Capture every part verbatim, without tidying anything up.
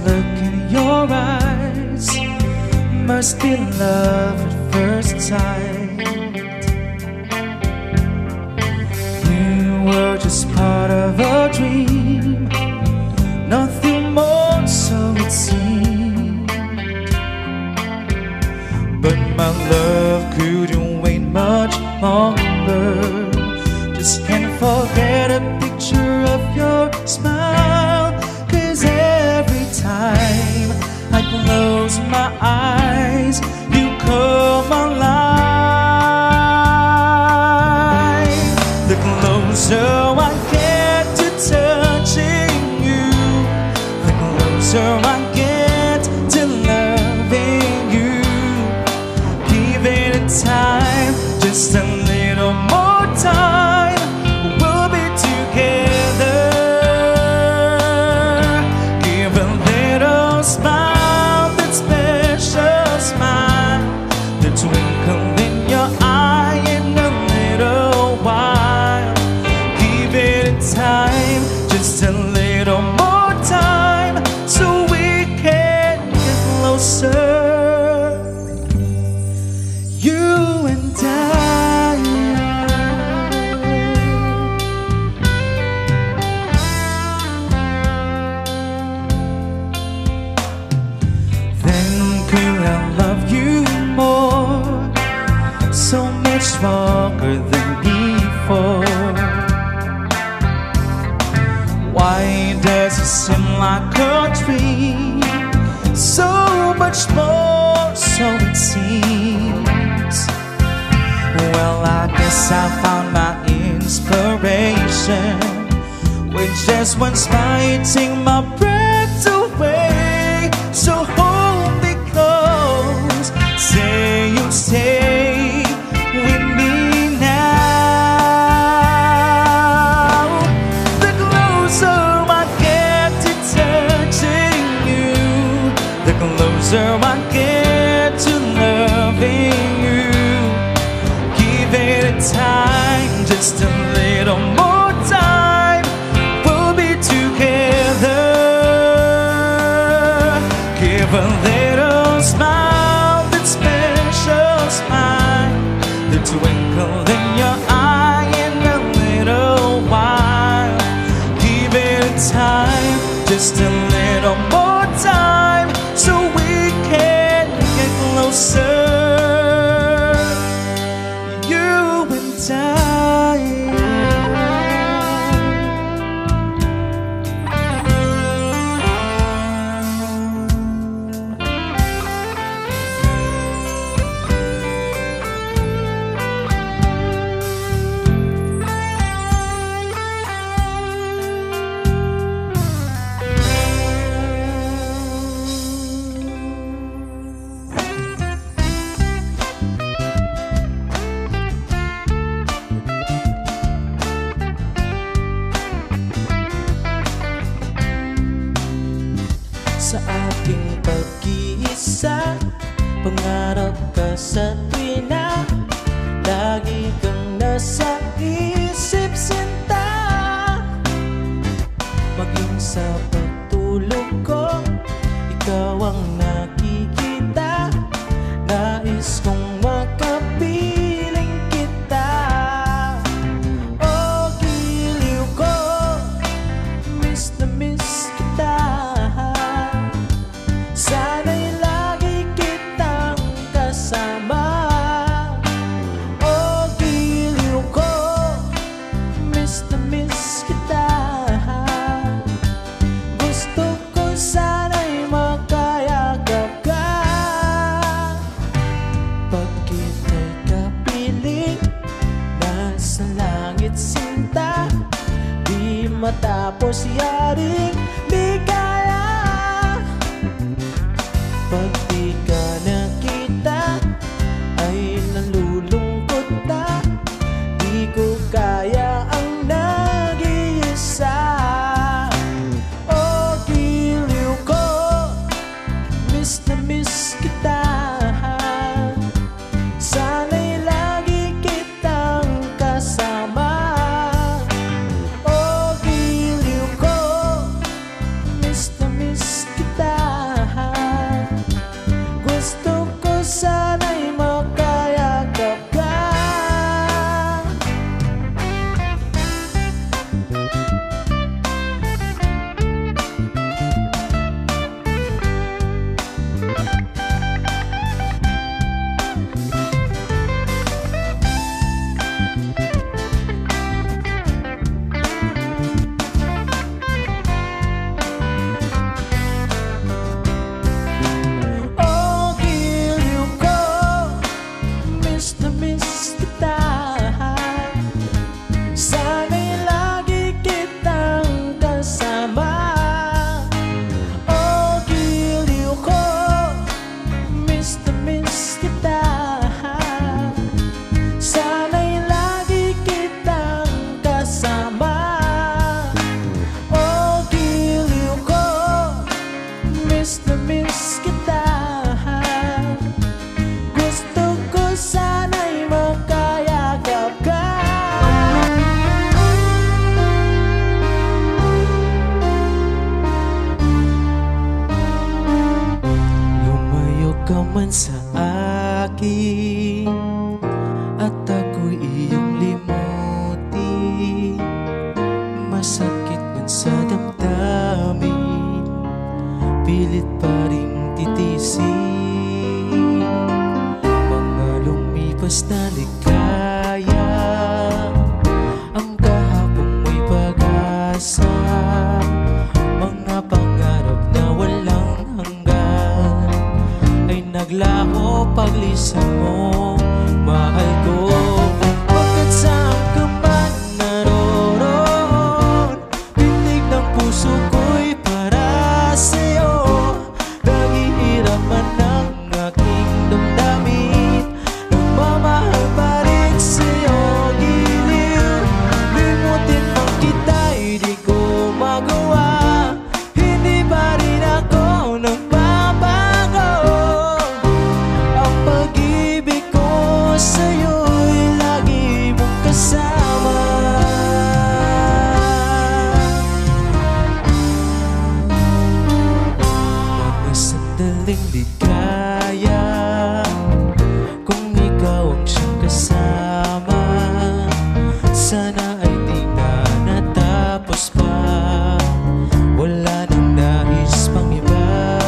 look in your eyes must be love at first sight. You were just part of a dream, nothing more, so it seemed. But my love couldn't wait much longer. Just can't forget a picture of your smile, 'cause every time I close my eyes, you come alive. The closer I get to touching you, the closer I get to loving you. Give it time, just a little more time, we'll be together. Give a little smile, that special smile, the twinkle in your eye in a little while. Give it time, just a little more time, so we can get closer, you and I. Then could I love you more, so much stronger than before? Why does it seem like a dream? So much more, so it seems. Well, I guess I found my inspiration with just one smile, take my breath away. So hold me close, say you'll stay with me now. The closer I get to touching you, the closer I get to loving you. Give it time, just a little more time, we'll be together. Give a little smile, that special smile, the twinkle in your eye in a little while. Give it time, just a little more time, so we can get closer, you and I. Sa ating pag-iisa, pangarap ka sa tuwina, lagi kang nasa isip, sinta. Maging sa pagtulog ko, ikaw ang nakikita. Nais kong makapiling kita. Oh, giliw ko, miss na miss kita. Sana'y lagi kitang kasama. Oh, giliw ko, miss na miss kita. Gusto ko sana'y makayagap ka. Pag kita'y kapiling, nasa langit sinta, di matapos yaring ligaya. Pag di ka nakita, ay nalulungkot na, di ko kaya ang nag-iisa. Oh, giliw ko, miss na miss kita. Sana'y lagi kitang kasama. Oh, giliw ko, miss na miss kita. Gusto ko sana'y makayakap ka. Lumayo ka man sa akin at ako'y iyong limutin. Masakit man sa damdamin, pilit pa rin titisin. Mga lumipas na ligaya, ang kahapong may pag-asa. Mga pangarap na walang hanggan ay naglaho paglisan mo, mahal ko. Bakit saan ka man naroon, pintig ng puso ko'y para sa'yo. Naghihirapan ang aking damdamin, nagmamahal pa rin sa'yo. Giliw, limutin man kita'y di ko magawa. Hindi pa rin ako nagbabago. Ang pag-ibig ko sa'yo'y lagi mong kasama. Mga sandaling ligaya, kung ikaw ang siyang kasama, sana ay di na natapos pa. Wala nang nais pang iba.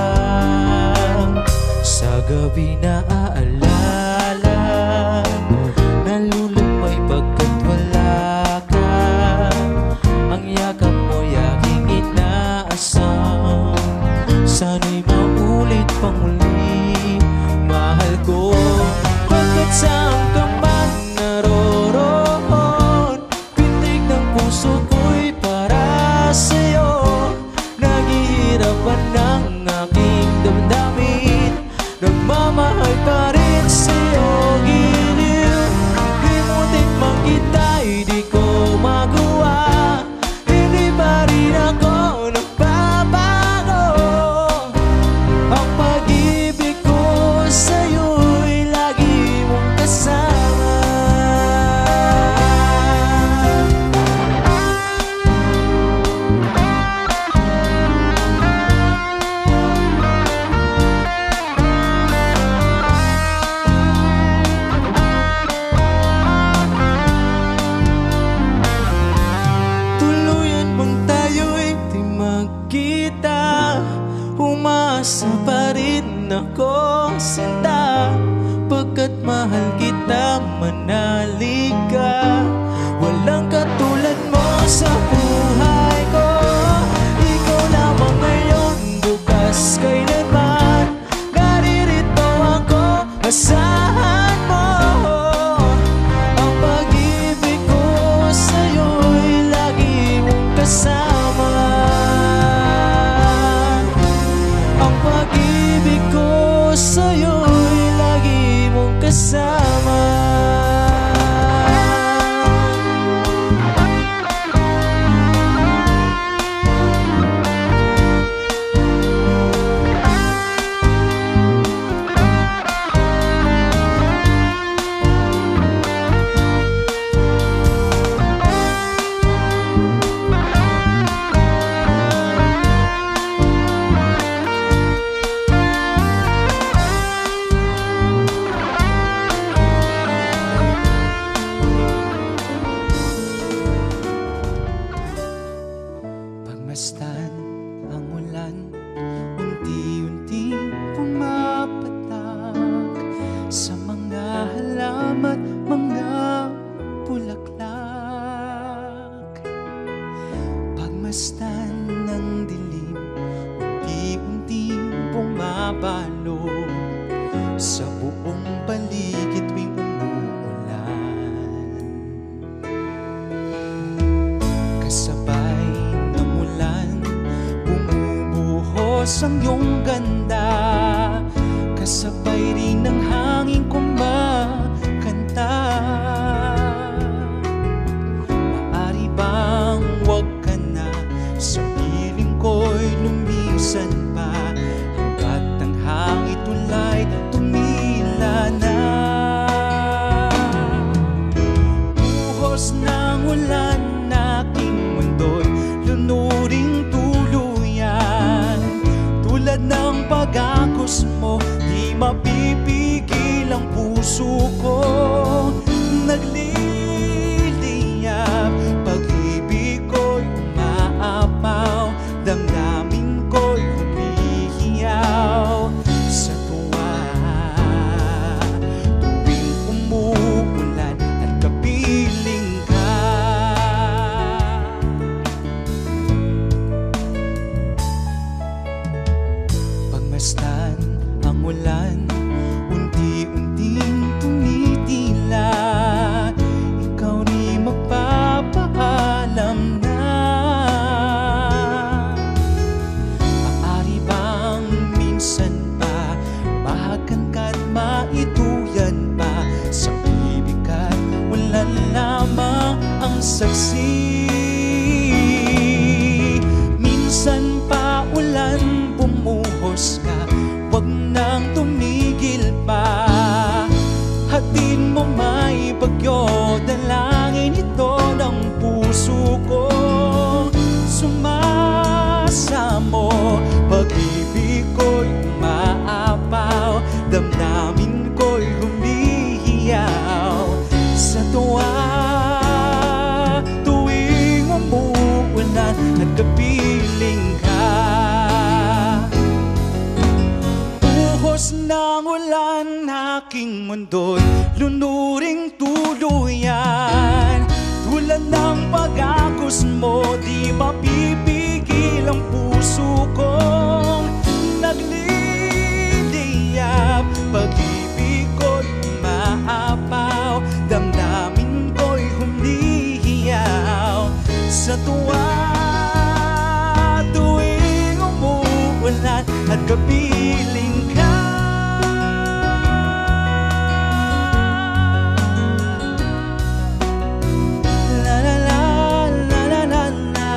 Sa gabi na aalala, nalulumay pagkat wala ka. Ang yakap mo'y aking inaasam, sana'y maulit pang muli, mahal ko. Bakit saan ka man naroon, pintig ng puso ko'y para sa'yo. Naghihirapan ang aking damdamin, nagmamahal pa rin sa'yo. Giliw, limutin man kita'y di ko magawa. Hindi pa rin ako nagbabago. Ang pag-ibig ko sa'yo'y lagi mong kasama. Tuluyan bang tayo'y di magkita? Umasa pa rin ako, sinta, pagkat mahal kita, manalig ka. Walang katulad mo sa buhay ko. Ikaw lamang ngayon, bukas, kailanman. Naririto ako, asahan mo. Ang pag-ibig ko sa'yo'y lagi mong kasama. Ang pag-ibig ko sa'yo'y lagi mong kasama. Pagmasdan ang ulan, unti-unti pumapatak sa mga halaman, mga bulaklak. Pagmasdan ng dilim, unti-unti bumabalot sa buong paligid tuwing umuulan. Kasabay ng ulan, bumubuhos ang iyong ganda. Kasabay rin ng hangin kumakanta. Maari bang wag ka na, sa piling ko'y lumisan pa. Tulad ng pag-agos mo, di mapipigil ang puso ko. Nagliliyap, pag-ibig ko'y umaapaw, damdamin ko'y humihiyaw sa tuwa. Tuwing umuulan at kapiling ka, pagmasdan ang ulan, unti-unting tumitila, ikaw di magpapaalam na. Maaari bang minsan pa mahagan ka't maituyan pa sa ibig ka't ulan lamang ang saksi? Minsan pa ulan, bumuhos ka, wag nang tumigil pa. Hatid mo may bagyo, dalangin ito ng puso ko. Sumasamo, pag-ibig ko'y umaapaw, damdamin ko'y humihiyaw sa tuwa. Tuwing umuulan at kapiling ka, buhos ng ulan, aking mundo'y lunuring tuluyan. Tulad ng pag-agos mo, di mapipigil ang puso kong nagliliyap. Pag-ibig ko'y umaapaw, damdamin ko'y humihiyaw sa tuwa. Tuwing umuulan at kapiling ka, la la la la la la la.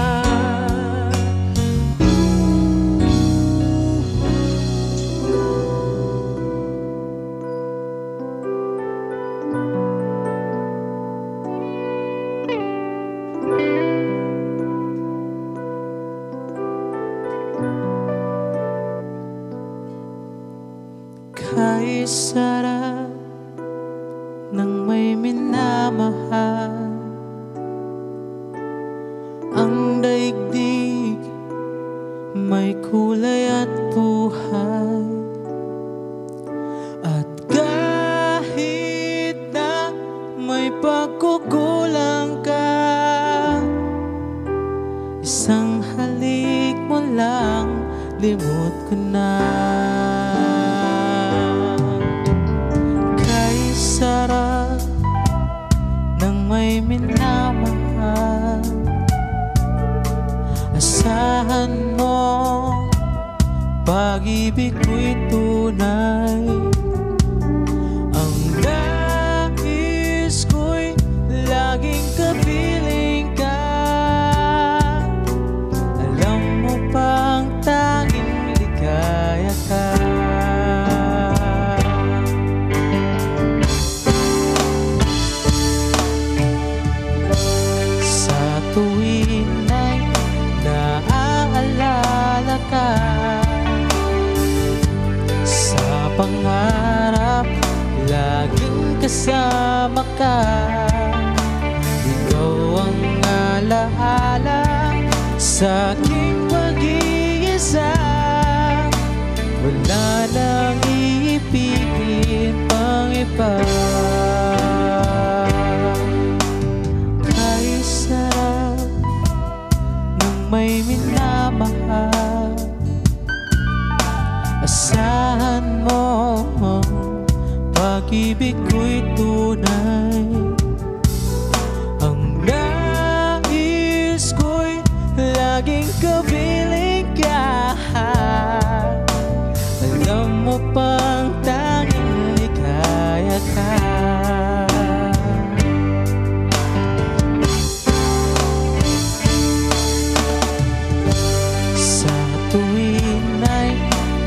Kay sarap ng may minamahal, ang daigdig may kulay at buhay. At kahit na may pagkukulang ka, isang halik mo lang, limot ko na. Sarap ng may minamahal, asahan mo, pag-ibig ko'y tunay. Ang nais ko'y laging kapiling ka. Alam mo pang tanging ligaya ka. Tuwing ay naaalala ka, sa pangarap laging kasama ka. Ikaw ang alaala sa aking pag-iisa, wala nang iipigin pang iba. May minamahal, asahan mo, pag-ibig ko'y tunay. Ang nais ko'y laging kapiling ka. Alam mo pang tanging ligaya ka. Tuwing ay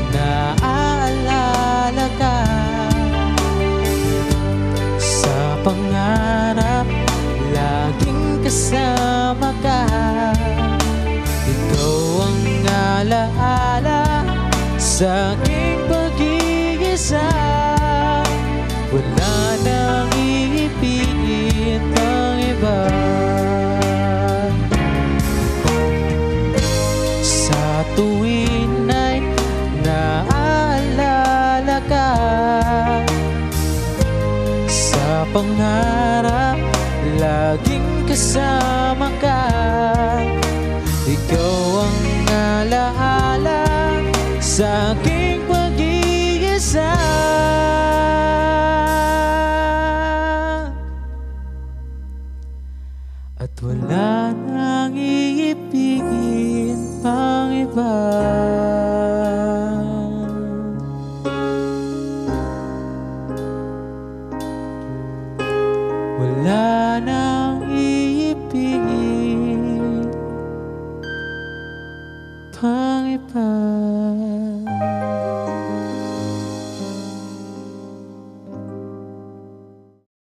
naaalala ka, sa pangarap laging kasama ka. Ikaw ang alaala sa aking pag-iisa. Wala nang iipigin pang iba. Sa tuwin ay naaalala ka, sa pangarap laging kasama ka. Ikaw ang alaala sa aking pag-iisa. At wala nang iipigin pang iba. Wala nang iipigin pang iba.